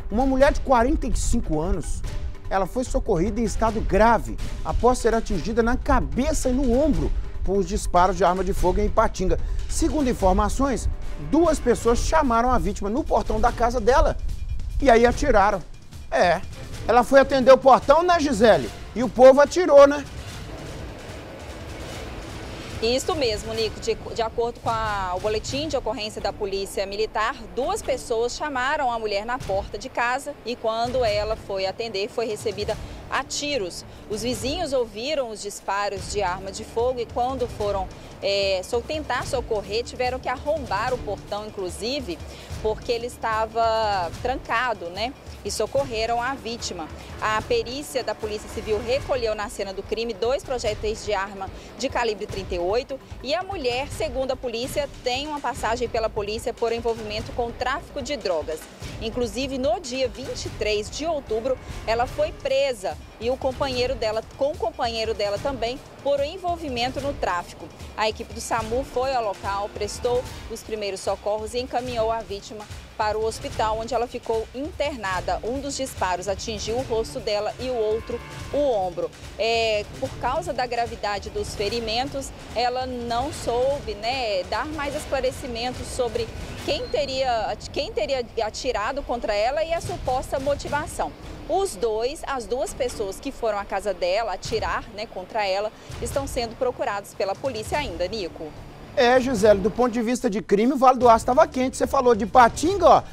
Uma mulher de 45 anos, ela foi socorrida em estado grave após ser atingida na cabeça e no ombro por disparos de arma de fogo em Ipatinga. Segundo informações, duas pessoas chamaram a vítima no portão da casa dela e aí atiraram. Ela foi atender o portão, né, Gisele? E o povo atirou, né? Isso mesmo, Nico. De acordo com o boletim de ocorrência da Polícia Militar, duas pessoas chamaram a mulher na porta de casa e quando ela foi atender, foi recebida a tiros. Os vizinhos ouviram os disparos de arma de fogo e quando foram tentar socorrer, tiveram que arrombar o portão, inclusive, porque ele estava trancado, né? E socorreram a vítima. A perícia da Polícia Civil recolheu na cena do crime 2 projéteis de arma de calibre 38 e a mulher, segundo a polícia, tem uma passagem pela polícia por envolvimento com tráfico de drogas. Inclusive, no dia 23 de outubro, ela foi presa e com o companheiro dela também por envolvimento no tráfico. A equipe do SAMU foi ao local, prestou os primeiros socorros e encaminhou a vítima para o hospital, onde ela ficou internada. Um dos disparos atingiu o rosto dela e o outro o ombro. Por causa da gravidade dos ferimentos, ela não soube, né, dar mais esclarecimentos sobre quem teria atirado contra ela e a suposta motivação. As duas pessoas que foram à casa dela atirar, né, contra ela, estão sendo procurados pela polícia ainda, Nico. Gisele, do ponto de vista de crime, o Vale do Aço estava quente. Você falou de Ipatinga, ó.